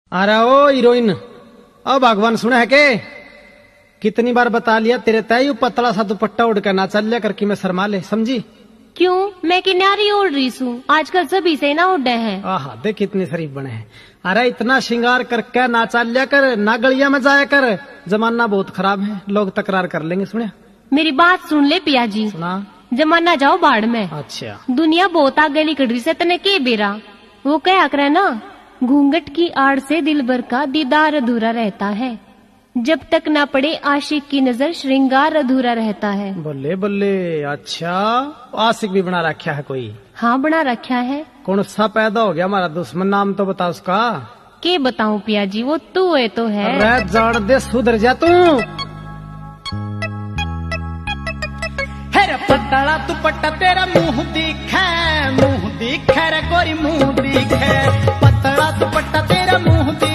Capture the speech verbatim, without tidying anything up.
अरे ओ हीरोइन, ओ भगवान सुने है के कितनी बार बता लिया तेरे तय पतला सा दुपट्टा उड़ कर ना चल लिया करके मैं शर्मा ले, समझी? क्यों, मैं किनारी ओढ़ रही हूँ, आजकल सभी से ना उड़े हैं। आहा देख कितने शरीफ बने हैं। अरे इतना श्रृंगार करके ना चल लिया कर, ना गलिया में जाया कर, जमाना बहुत खराब है, लोग तकरार कर लेंगे। सुने मेरी बात सुन ले पिया जी। सुना? जमाना जाओ बाढ़ में। अच्छा दुनिया बहुत आगे निकल रही से तने के बेरा। वो क्या करे ना, घूंघट की आड़ से दिल भर का दीदार अधूरा रहता है, जब तक ना पड़े आशिक की नजर श्रृंगार अधूरा रहता है। बल्ले बल्ले, अच्छा आशिक भी बना रखा है कोई? हाँ बना रखा है। कौन सा पैदा हो गया हमारा दुश्मन, नाम तो बता उसका। के बताऊं पिया जी, वो तू है तो है। अरे जान दे, सुधर जा तू। पतला दुपट्टा तेरा मुंह दिखे, मुंह दिखे रे गोरी मुंह दिखे, पतला दुपट्टा तेरा मुंह दिखे।